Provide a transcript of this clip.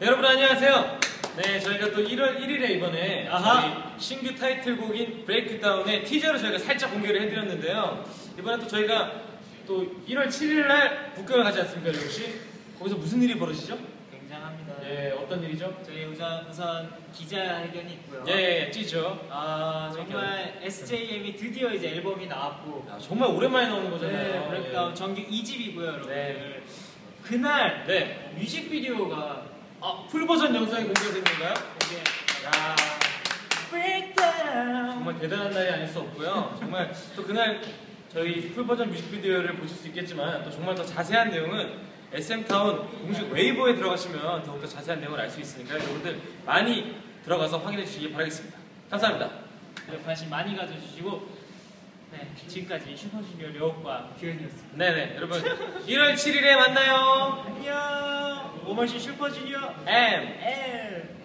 여러분 안녕하세요. 네, 저희가 또 1월 1일에 이번에 저희 신규 타이틀곡인 브레이크다운의 티저를 저희가 살짝 공개를 해드렸는데요. 이번에 또 저희가 또 1월 7일날 북경을 가지 않습니까, 역시? 거기서 무슨 일이 벌어지죠? 굉장합니다. 예, 어떤 일이죠? 저희 우선 기자회견이 있고요. 예, 찌죠. 정말 SJM이 드디어 이제 앨범이 나왔고, 정말 오랜만에 나오는 거잖아요. 네, 브레이크다운 정규 2집이고요, 여러분들. 네. 그날 네. 뮤직비디오가 풀버전 영상이 공개된 건가요? 야, 브레이크다운. 정말 대단한 날이 아닐 수 없고요. 정말 또 그날 저희 풀버전 뮤직비디오를 보실 수 있겠지만 또 정말 더 자세한 내용은 SM타운 공식 웨이보에 들어가시면 더욱더 자세한 내용을 알 수 있으니까 여러분들 많이 들어가서 확인해 주시기 바라겠습니다. 감사합니다. 관심 많이 가져주시고, 네, 지금까지 슈퍼주니어 려욱과 규현이었습니다. 네네, 여러분 1월 7일에 만나요. 안녕. 오머신 슈퍼주니어 M.